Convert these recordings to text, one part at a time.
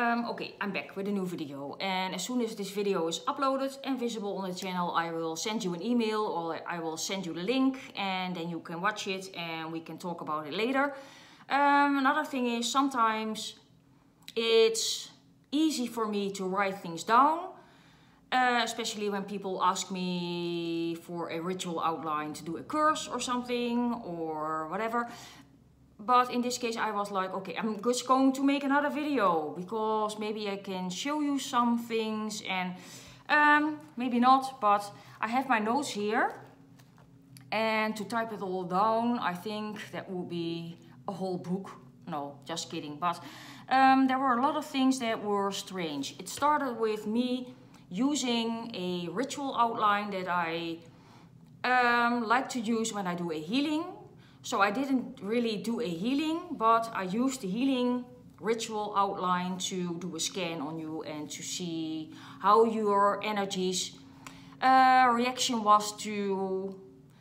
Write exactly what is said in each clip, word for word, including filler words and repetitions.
Um, okay, I'm back with a new video, and as soon as this video is uploaded and visible on the channel, I will send you an email or I will send you the link, and then you can watch it and we can talk about it later. Um, another thing is, sometimes it's easy for me to write things down, uh, especially when people ask me for a ritual outline to do a course or something or whatever. But in this case I was like, okay, I'm just going to make another video because maybe I can show you some things, and um, maybe not, but I have my notes here, and to type it all down, I think that would be a whole book. No, just kidding. But um, there were a lot of things that were strange. It started with me using a ritual outline that I um, like to use when I do a healing. So I didn't really do a healing, but I used the healing ritual outline to do a scan on you and to see how your energies uh, reaction was to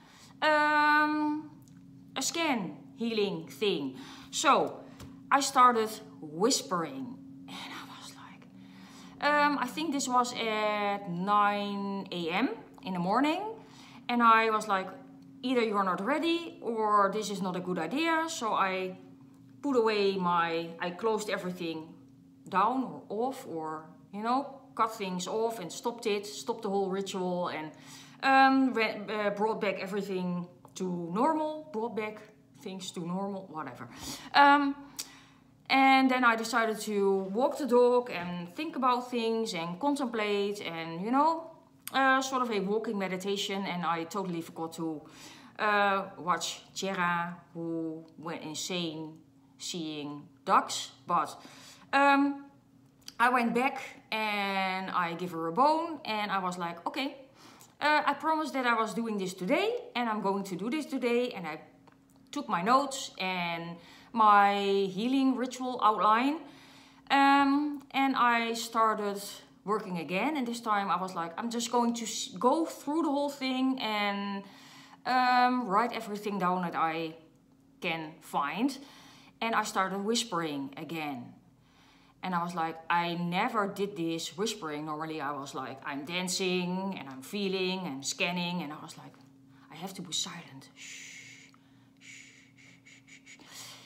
um, a scan healing thing. So I started whispering, and I was like, um, I think this was at nine A M in the morning, and I was like, either you're not ready or this is not a good idea. So I put away my, I closed everything down or off, or, you know, cut things off and stopped it, stopped the whole ritual, and um, uh, brought back everything to normal, brought back things to normal, whatever. Um, and then I decided to walk the dog and think about things and contemplate and, you know, Uh, sort of a walking meditation, and I totally forgot to uh, watch Jera, who went insane seeing ducks. But um, I went back and I give her a bone, and I was like, okay, uh, I promised that I was doing this today, and I'm going to do this today. And I took my notes and my healing ritual outline, um, and I started working again. And this time I was like, I'm just going to go through the whole thing and um, write everything down that I can find. And I started whispering again. And I was like, I never did this whispering. Normally I was like, I'm dancing and I'm feeling and scanning, and I was like, I have to be silent. Shh, shh, shh, shh.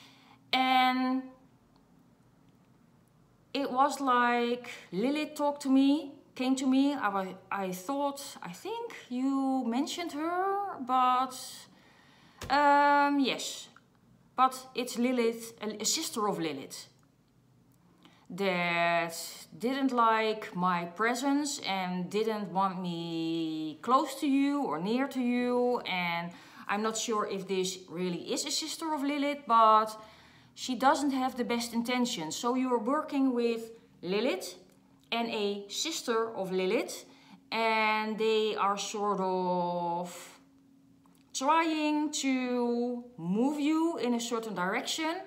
And it was like Lilith talked to me, came to me. I, I thought, I think you mentioned her, but um, yes. But it's Lilith, a, a sister of Lilith, that didn't like my presence and didn't want me close to you or near to you. And I'm not sure if this really is a sister of Lilith, but she doesn't have the best intentions. So you're working with Lilith and a sister of Lilith, and they are sort of trying to move you in a certain direction.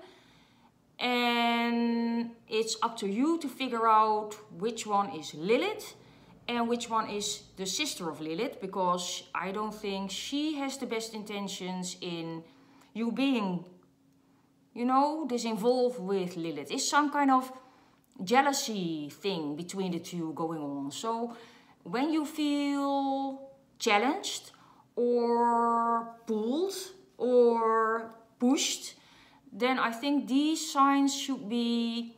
And it's up to you to figure out which one is Lilith and which one is the sister of Lilith, because I don't think she has the best intentions in you being, you know, disinvolved with Lilith. It's some kind of jealousy thing between the two going on. So when you feel challenged or pulled or pushed, then I think these signs should be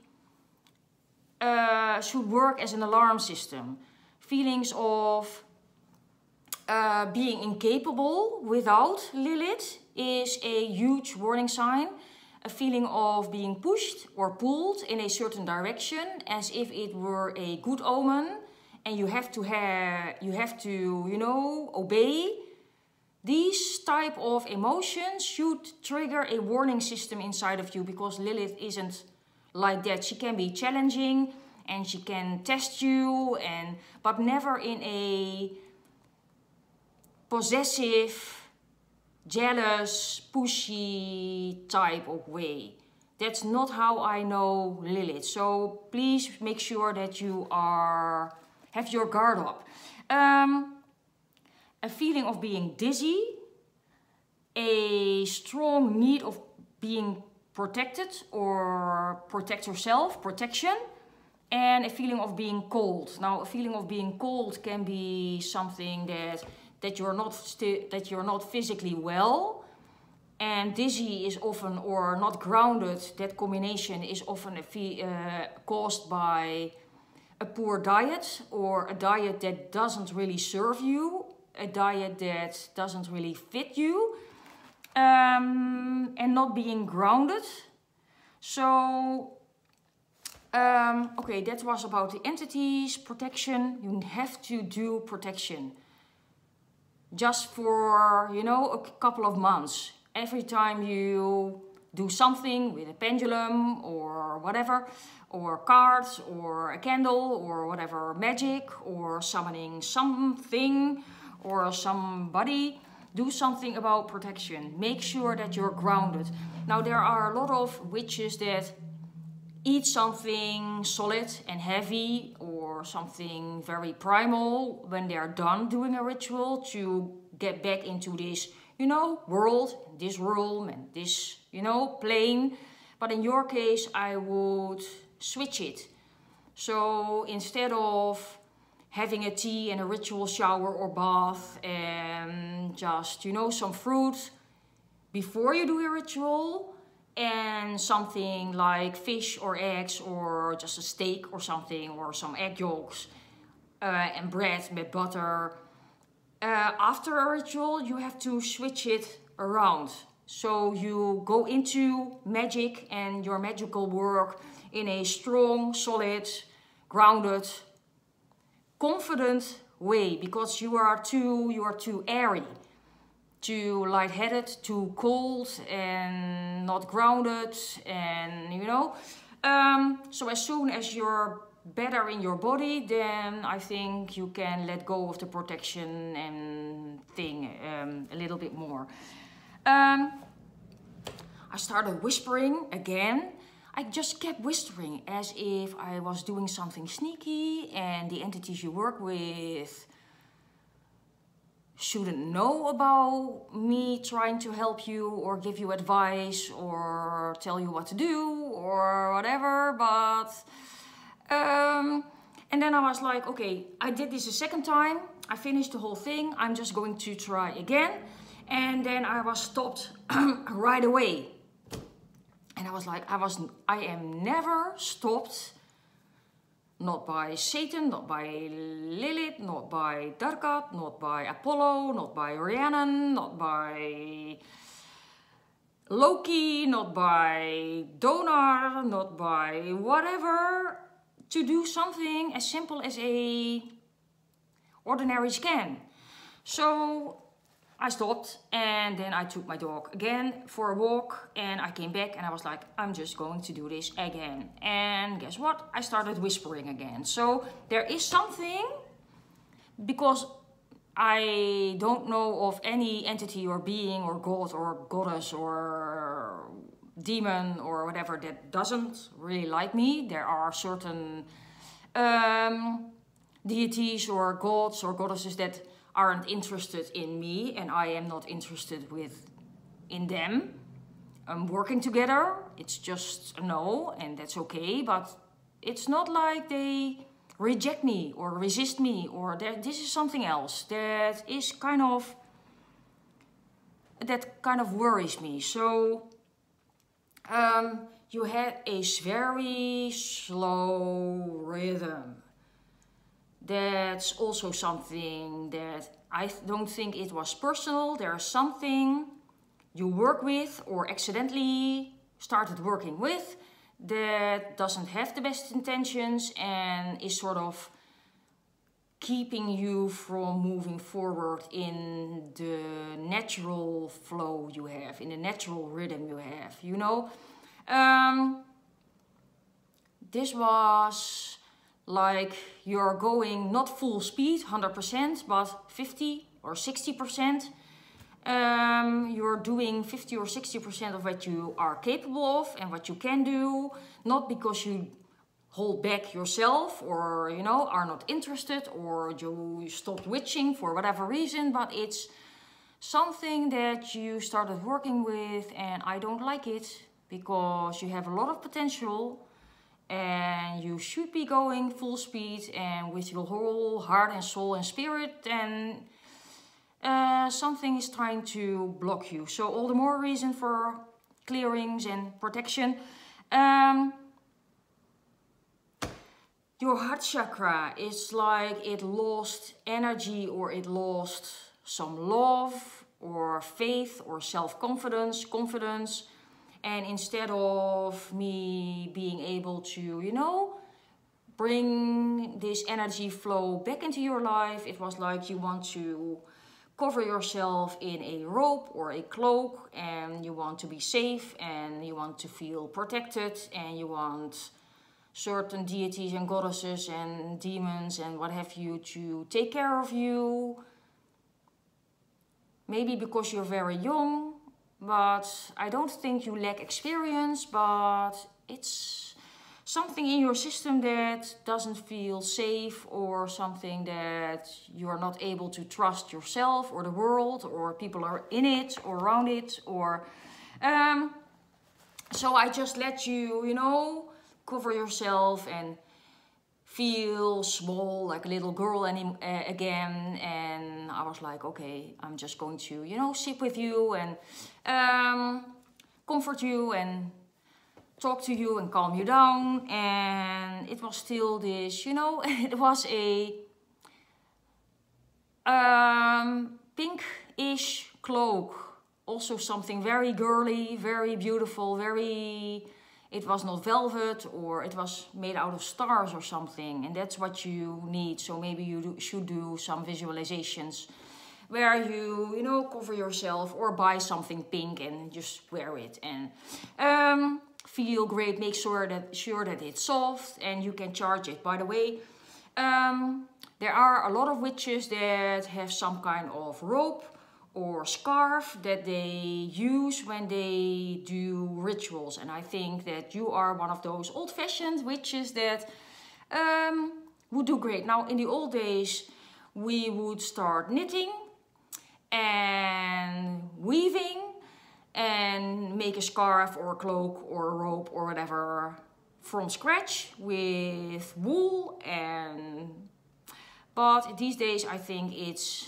uh, should work as an alarm system. Feelings of uh, being incapable without Lilith is a huge warning sign. A feeling of being pushed or pulled in a certain direction, as if it were a good omen, and you have to have, you have to, you know, obey. These type of emotions should trigger a warning system inside of you, because Lilith isn't like that. She can be challenging and she can test you, and but never in a possessive, jealous, pushy type of way. That's not how I know Lilith. So please make sure that you are have your guard up. Um, a feeling of being dizzy, a strong need of being protected or protect yourself, protection, and a feeling of being cold. Now, a feeling of being cold can be something that that you're not that you're not physically well, and dizzy is often, or not grounded. That combination is often a fee, uh, caused by a poor diet, or a diet that doesn't really serve you, a diet that doesn't really fit you, um, and not being grounded. So. Um, okay, that was about the entities, protection. You have to do protection just for, you know, a couple of months. Every time you do something with a pendulum or whatever, or cards or a candle or whatever, magic or summoning something or somebody, do something about protection. Make sure that you're grounded. Now, there are a lot of witches that eat something solid and heavy or something very primal when they are done doing a ritual to get back into this, you know, world, this realm and this, you know, plane. But in your case, I would switch it. So instead of having a tea and a ritual shower or bath and just, you know, some fruit before you do your ritual, and something like fish or eggs or just a steak or something, or some egg yolks uh, and bread with butter. Uh, after a ritual, you have to switch it around. So you go into magic and your magical work in a strong, solid, grounded, confident way, because you are too, you are too airy. Too lightheaded, too cold, and not grounded, and you know. Um, so as soon as you're better in your body, then I think you can let go of the protection and thing um, a little bit more. Um, I started whispering again. I just kept whispering as if I was doing something sneaky, and the entities you work with shouldn't know about me trying to help you or give you advice or tell you what to do or whatever. But um, and then I was like, okay, I did this a second time, I finished the whole thing, I'm just going to try again. And then I was stopped right away, and I was like, I was I am never stopped. Not by Satan, not by Lilith, not by Darkat, not by Apollo, not by Rhiannon, not by Loki, not by Donar, not by whatever, to do something as simple as a ordinary scan. So I stopped, and then I took my dog again for a walk, and I came back and I was like, I'm just going to do this again. And guess what? I started whispering again. So there is something, because I don't know of any entity or being or god or goddess or demon or whatever that doesn't really like me. There are certain um, deities or gods or goddesses that aren't interested in me, and I am not interested with in them. Um, working together, it's just a no, and that's okay. But it's not like they reject me or resist me, or that this is something else that is kind of that kind of worries me. So um, you had a very slow rhythm. That's also something that I don't think it was personal. There's something you work with or accidentally started working with that doesn't have the best intentions and is sort of keeping you from moving forward in the natural flow you have, in the natural rhythm you have, you know. Um, this was like you're going not full speed, one hundred percent, but fifty or sixty percent. Um, you're doing fifty or sixty percent of what you are capable of and what you can do, not because you hold back yourself or, you know, are not interested or you stopped witching for whatever reason, but it's something that you started working with, and I don't like it because you have a lot of potential and you should be going full speed and with your whole heart and soul and spirit, and uh, something is trying to block you. So all the more reason for clearings and protection. Um, your heart chakra is like it lost energy, or it lost some love or faith or self-confidence, confidence. And instead of me being able to, you know, bring this energy flow back into your life, it was like you want to cover yourself in a robe or a cloak, and you want to be safe, and you want to feel protected, and you want certain deities and goddesses and demons and what have you to take care of you. Maybe because you're very young, but I don't think you lack experience, but it's something in your system that doesn't feel safe, or something that you are not able to trust yourself or the world or people are in it or around it. Or um, so I just let you, you know, cover yourself and feel small, like a little girl any, uh, again. And I was like, okay, I'm just going to, you know, sit with you and um, comfort you and talk to you and calm you down. And it was still this, you know, it was a um, pink-ish cloak. Also something very girly, very beautiful, very... It was not velvet, or it was made out of stars or something. And that's what you need. So maybe you do, should do some visualizations where you, you know, cover yourself or buy something pink and just wear it. And um, feel great. Make sure that, sure that it's soft and you can charge it. By the way, um, there are a lot of witches that have some kind of rope or scarf that they use when they do rituals. And I think that you are one of those old-fashioned witches that um, would do great. Now, in the old days, we would start knitting and weaving and make a scarf or a cloak or a robe or whatever from scratch with wool. And but these days, I think it's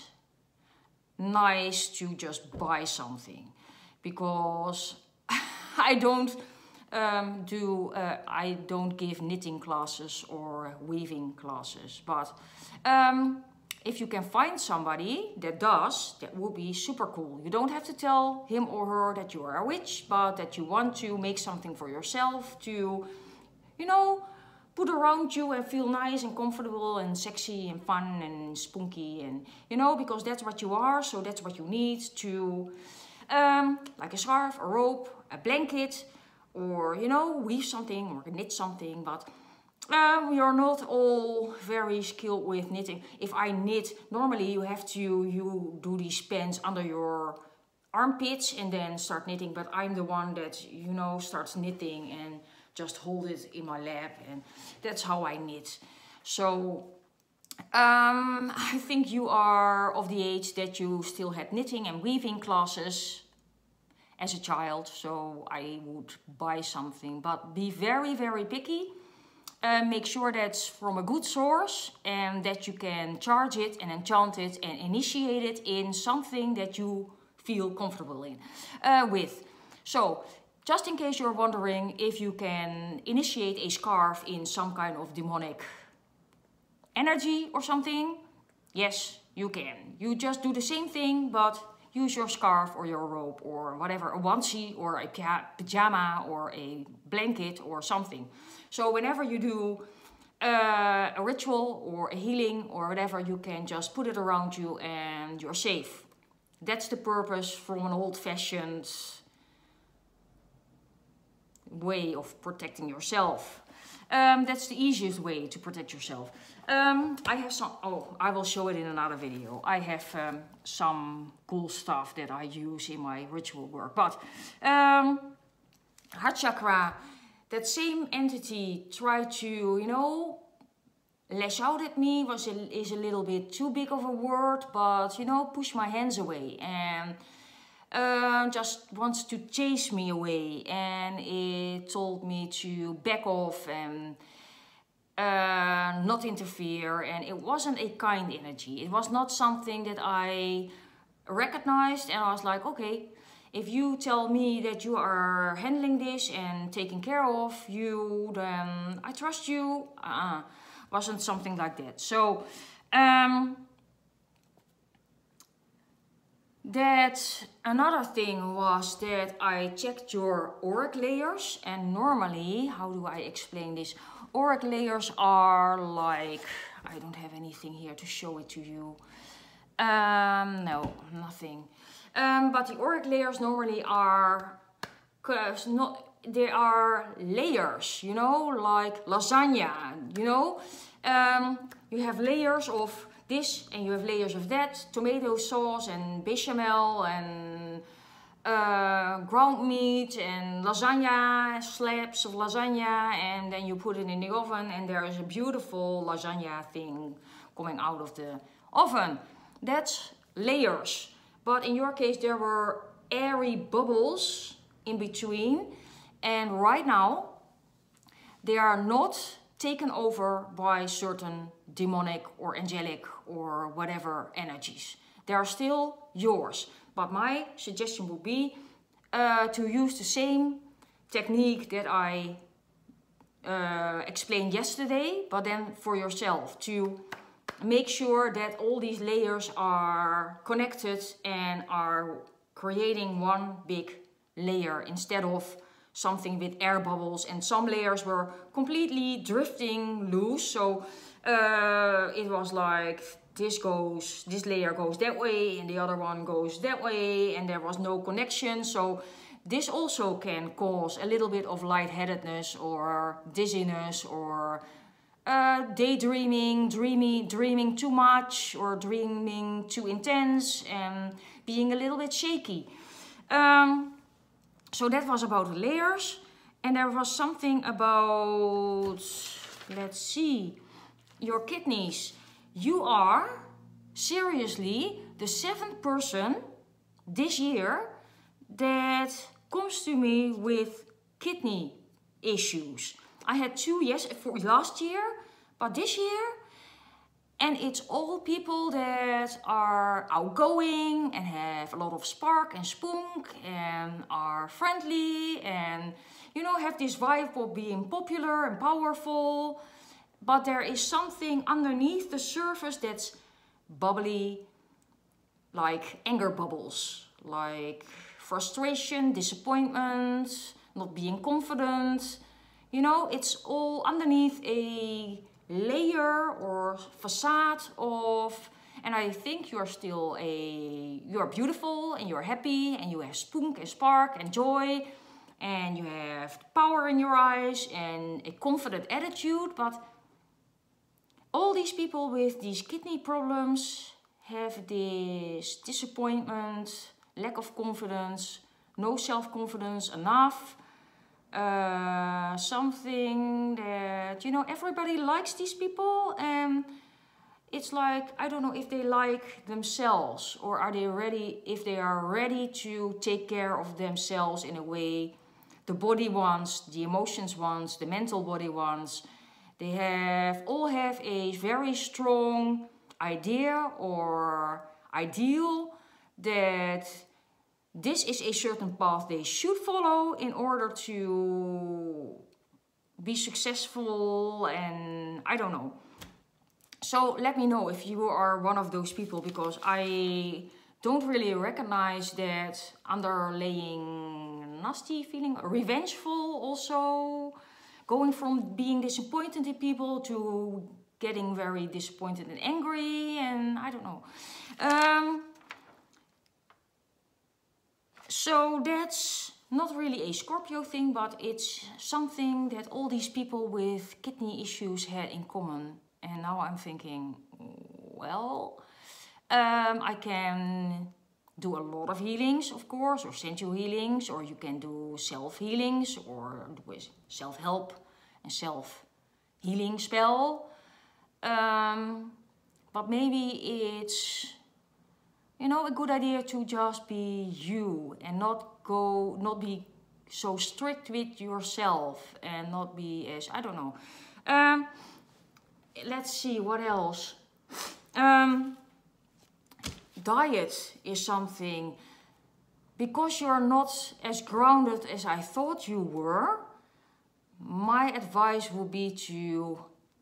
nice to just buy something, because I don't um, do uh, I don't give knitting classes or weaving classes, but um, if you can find somebody that does, that would be super cool. You don't have to tell him or her that you are a witch, but that you want to make something for yourself to, you know, put around you and feel nice and comfortable and sexy and fun and spunky, and you know, because that's what you are. So that's what you need to, um, like a scarf, a rope, a blanket, or you know, weave something or knit something. But uh, we are not all very skilled with knitting. If I knit, normally you have to you do these pants under your armpits and then start knitting. But I'm the one that, you know, starts knitting and just hold it in my lap, and that's how I knit. So um, I think you are of the age that you still had knitting and weaving classes as a child, so I would buy something, but be very, very picky. Uh, make sure that's from a good source and that you can charge it and enchant it and initiate it in something that you feel comfortable in uh, with. So just in case you're wondering if you can initiate a scarf in some kind of demonic energy or something, yes, you can. You just do the same thing, but use your scarf or your robe or whatever, a onesie or a pajama or a blanket or something. So whenever you do uh, a ritual or a healing or whatever, you can just put it around you and you're safe. That's the purpose from an old-fashioned way of protecting yourself. Um, that's the easiest way to protect yourself. Um, I have some, oh, I will show it in another video. I have um, some cool stuff that I use in my ritual work. But um, heart chakra, that same entity tried to, you know, lash out at me, was a, is a little bit too big of a word, but, you know, push my hands away. And uh, just wants to chase me away, and it told me to back off and uh, not interfere, and it wasn't a kind energy. It was not something that I recognized, and I was like, okay, if you tell me that you are handling this and taking care of you, then I trust you. Uh, wasn't something like that. So um, that another thing was that I checked your auric layers, and normally, how do I explain this? Auric layers are like, I don't have anything here to show it to you. Um, no, nothing. Um, but the auric layers normally are, cause not, they are layers, you know, like lasagna, you know. Um, you have layers of this and you have layers of that, tomato sauce and bechamel and uh, ground meat and lasagna, slabs of lasagna, and then you put it in the oven and there is a beautiful lasagna thing coming out of the oven. That's layers. But in your case, there were airy bubbles in between. And right now, they are not taken over by certain demonic or angelic or whatever energies. They are still yours. But my suggestion would be uh, to use the same technique that I uh, explained yesterday, but then for yourself, to make sure that all these layers are connected and are creating one big layer instead of something with air bubbles, and some layers were completely drifting loose. So uh, it was like this goes, this layer goes that way and the other one goes that way, and there was no connection. So this also can cause a little bit of lightheadedness or dizziness or Uh, daydreaming, dreamy, dreaming too much or dreaming too intense and being a little bit shaky. Um, so that was about the layers. And there was something about, let's see, your kidneys. You are seriously the seventh person this year that comes to me with kidney issues. I had two, yes, for last year, but this year, and it's all people that are outgoing and have a lot of spark and spunk and are friendly and, you know, have this vibe of being popular and powerful. But there is something underneath the surface that's bubbly, like anger bubbles, like frustration, disappointment, not being confident. You know, it's all underneath a layer or facade of, and I think you're still a, you're beautiful and you're happy and you have spunk and spark and joy and you have power in your eyes and a confident attitude. But all these people with these kidney problems have this disappointment, lack of confidence, no self-confidence enough. Uh, something that, you know, everybody likes these people, and it's like, I don't know if they like themselves, or are they ready, if they are ready to take care of themselves in a way the body wants, the emotions wants, the mental body wants. They have all have a very strong idea or ideal that this is a certain path they should follow in order to be successful, and I don't know. So let me know if you are one of those people, because I don't really recognize that underlying nasty feeling, revengeful also, going from being disappointed in people to getting very disappointed and angry, and I don't know. Um, So that's not really a Scorpio thing, but it's something that all these people with kidney issues had in common. And now I'm thinking, well, um, I can do a lot of healings, of course, or sensual healings, or you can do self-healings, or do self-help and self-healing spell. Um, but maybe it's, you know, a good idea to just be you and not go, not be so strict with yourself and not be as, I don't know. Um, let's see, what else? Um, diet is something, because you're not as grounded as I thought you were, my advice would be to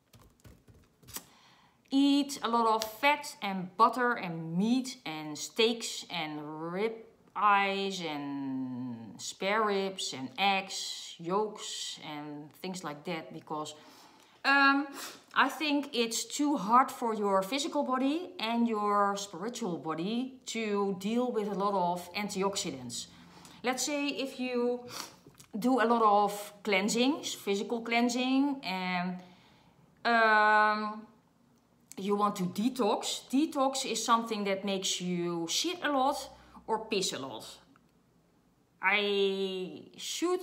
eat a lot of fat and butter and meat and steaks and rib eyes and spare ribs and eggs, yolks and things like that, because um, I think it's too hard for your physical body and your spiritual body to deal with a lot of antioxidants. Let's say if you do a lot of cleansing, physical cleansing, and um, you want to detox. Detox is something that makes you shit a lot or piss a lot. I should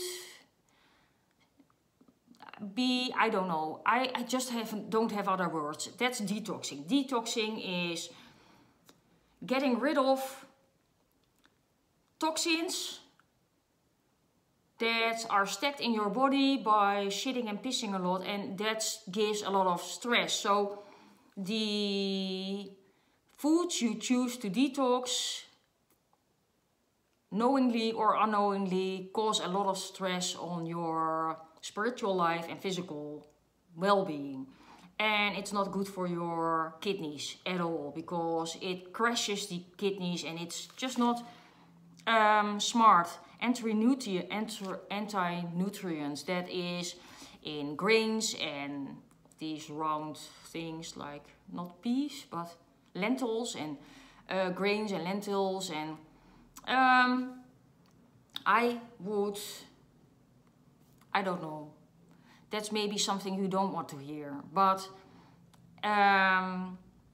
be, I don't know, I, I just have, don't have other words. That's detoxing. Detoxing is getting rid of toxins that are stacked in your body by shitting and pissing a lot, and that gives a lot of stress. So the foods you choose to detox, knowingly or unknowingly, cause a lot of stress on your spiritual life and physical well-being. And it's not good for your kidneys at all, because it crashes the kidneys and it's just not um, smart. Anti-nutrients that is in grains and these round things like, not peas, but lentils and uh, grains and lentils. And um, I would, I don't know, that's maybe something you don't want to hear, but um,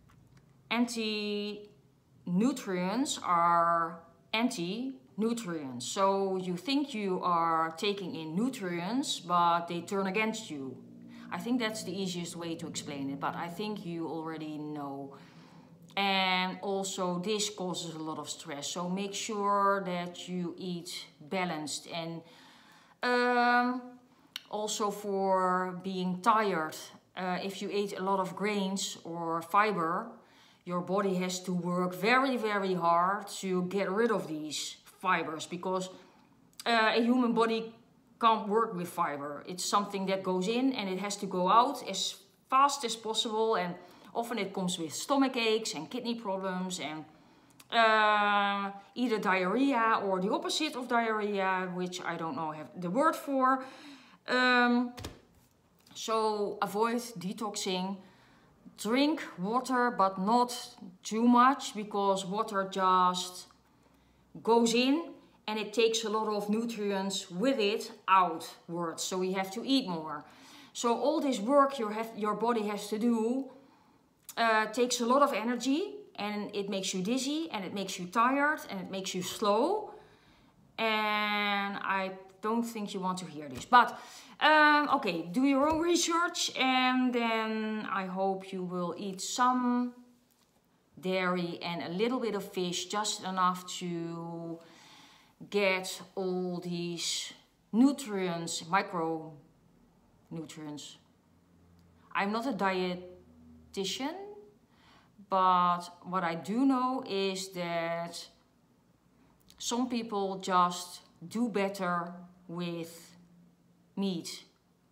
anti-nutrients are anti-nutrients. So you think you are taking in nutrients, but they turn against you. I think that's the easiest way to explain it, but I think you already know. And also this causes a lot of stress, so make sure that you eat balanced. And um, also for being tired, uh, if you eat a lot of grains or fiber, your body has to work very, very hard to get rid of these fibers, because uh, a human body can't work with fiber. It's something that goes in and it has to go out as fast as possible, and often it comes with stomach aches and kidney problems and uh, either diarrhea or the opposite of diarrhea, which I don't know have the word for. Um, so avoid detoxing. Drink water, but not too much, because water just goes in and it takes a lot of nutrients with it outwards. So we have to eat more. So all this work you have, your body has to do uh, takes a lot of energy, and it makes you dizzy and it makes you tired and it makes you slow. And I don't think you want to hear this. But um, okay, do your own research, and then I hope you will eat some dairy and a little bit of fish, just enough to get all these nutrients, micronutrients. I'm not a dietitian, but what I do know is that some people just do better with meat,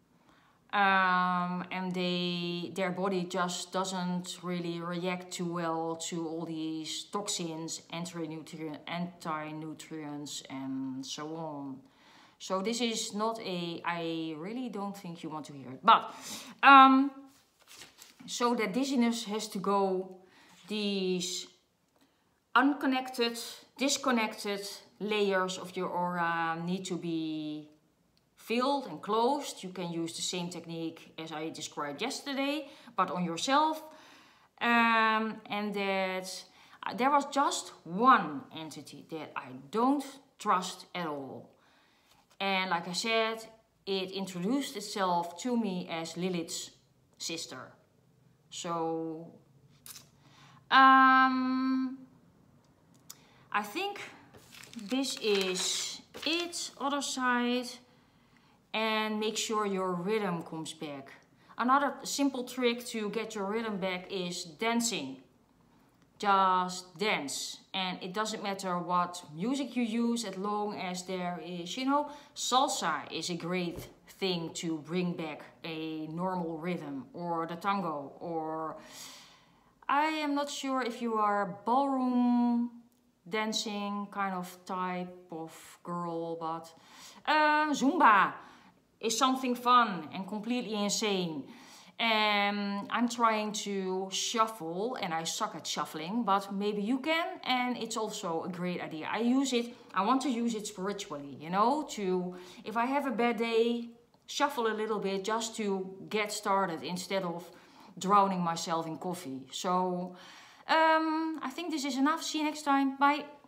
um, and they their body just doesn't really react too well to all these toxins, anti-nutrient, anti-nutrients and so on. So this is not a, I really don't think you want to hear it. But um, so that dizziness has to go, these unconnected, disconnected layers of your aura need to be filled and closed. You can use the same technique as I described yesterday, but on yourself. Um, and that uh, there was just one entity that I don't trust at all. And like I said, it introduced itself to me as Lilith's sister. So, um, I think this is it. Other side. And make sure your rhythm comes back. Another simple trick to get your rhythm back is dancing. Just dance. And it doesn't matter what music you use, as long as there is, you know, salsa is a great thing to bring back a normal rhythm, or the tango, or I am not sure if you are ballroom dancing kind of type of girl, but uh, Zumba is something fun and completely insane. And I'm trying to shuffle, and I suck at shuffling, but maybe you can, and it's also a great idea. I use it, I want to use it spiritually, you know, to, if I have a bad day, shuffle a little bit just to get started instead of drowning myself in coffee. So um, I think this is enough. See you next time. Bye.